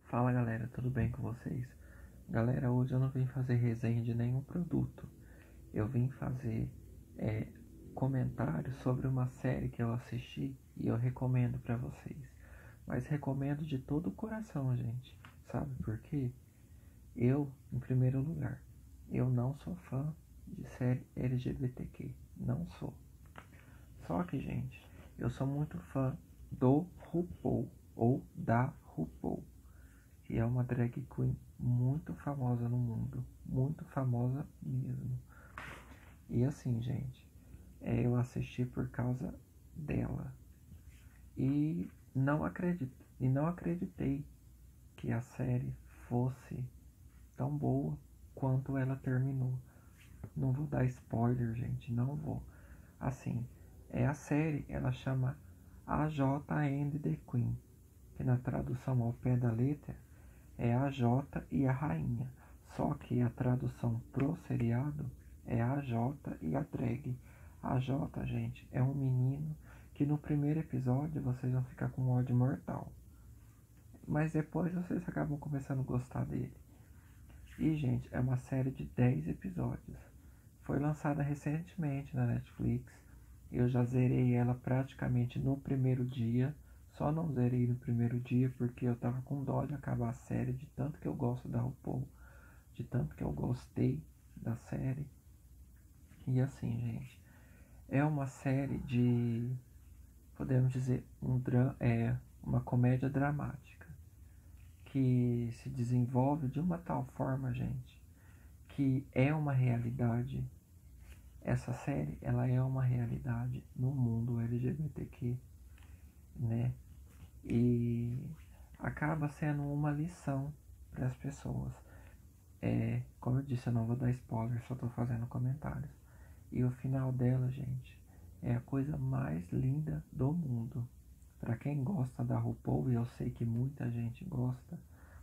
Fala galera, tudo bem com vocês? Galera, hoje eu não vim fazer resenha de nenhum produto. Eu vim fazer comentários sobre uma série que eu assisti e eu recomendo pra vocês. Mas recomendo de todo o coração, gente. Sabe por quê? Eu, em primeiro lugar, eu não sou fã de série LGBTQ. Não sou. Só que, gente, eu sou muito fã do RuPaul ou da RuPaul, que é uma drag queen muito famosa no mundo, muito famosa mesmo. E assim, gente, eu assisti por causa dela e não acreditei que a série fosse tão boa quanto ela terminou. Não vou dar spoiler, gente, não vou. Assim, a série, ela chama AJ and the Queen, que na tradução ao pé da letra é a Jota e a Rainha. Só que a tradução pro seriado é a Jota e a Drag. A Jota, gente, é um menino que no primeiro episódio vocês vão ficar com ódio mortal. Mas depois vocês acabam começando a gostar dele. E, gente, é uma série de 10 episódios. Foi lançada recentemente na Netflix. Eu já zerei ela praticamente no primeiro dia. Só não zerei no primeiro dia porque eu tava com dó de acabar a série, de tanto que eu gosto da RuPaul, de tanto que eu gostei da série. E assim, gente, é uma série de, podemos dizer, uma comédia dramática que se desenvolve de uma tal forma, gente, que é uma realidade. Essa série, ela é uma realidade no mundo LGBTQ, né? E acaba sendo uma lição para as pessoas. Como eu disse, eu não vou dar spoiler, só tô fazendo comentários. E o final dela, gente, é a coisa mais linda do mundo. Para quem gosta da RuPaul, e eu sei que muita gente gosta,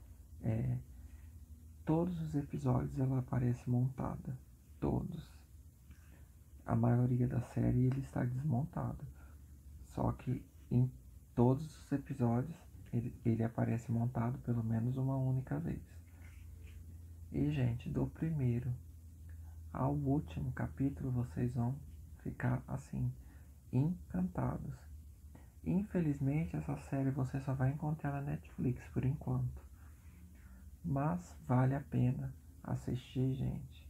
todos os episódios ela aparece montada. Todos. A maioria da série ele está desmontado. Só que em todos os episódios ele aparece montado pelo menos uma única vez. E, gente, do primeiro ao último capítulo vocês vão ficar assim, encantados. Infelizmente essa série você só vai encontrar na Netflix por enquanto. Mas vale a pena assistir, gente.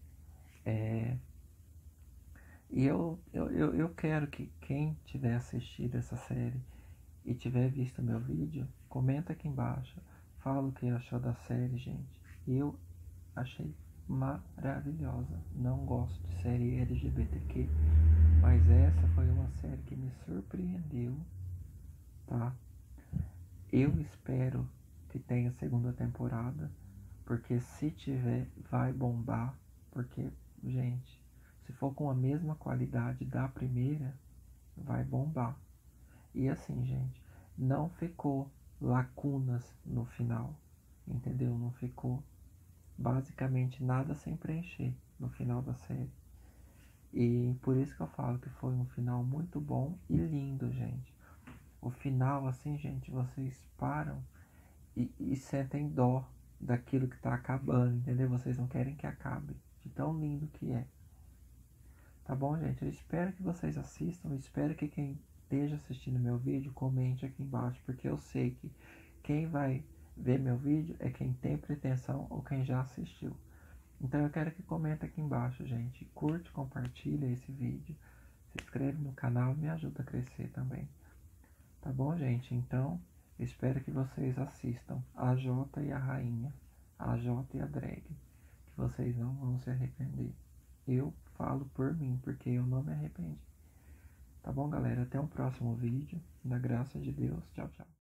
E eu quero que quem tiver assistido essa série e tiver visto meu vídeo, comenta aqui embaixo. Fala o que achou da série, gente. Eu achei maravilhosa. Não gosto de série LGBTQ, mas essa foi uma série que me surpreendeu, tá? Eu espero que tenha segunda temporada, porque se tiver, vai bombar. Porque, gente, se for com a mesma qualidade da primeira, vai bombar. E assim, gente, não ficou lacunas no final, entendeu? Não ficou basicamente nada sem preencher no final da série. E por isso que eu falo que foi um final muito bom e lindo, gente. O final, assim, gente, vocês param e sentem dó daquilo que tá acabando, entendeu? Vocês não querem que acabe, de tão lindo que é. Tá bom, gente? Eu espero que vocês assistam, eu espero que quem esteja assistindo meu vídeo comente aqui embaixo, porque eu sei que quem vai ver meu vídeo é quem tem pretensão ou quem já assistiu. Então eu quero que comente aqui embaixo, gente. Curte, compartilha esse vídeo, se inscreve no canal, me ajuda a crescer também. Tá bom, gente? Então, espero que vocês assistam a Jota e a Rainha, a Jota e a Drag, que vocês não vão se arrepender. Eu falo por mim, porque eu não me arrependi. Tá bom, galera? Até o próximo vídeo. Na graça de Deus. Tchau, tchau.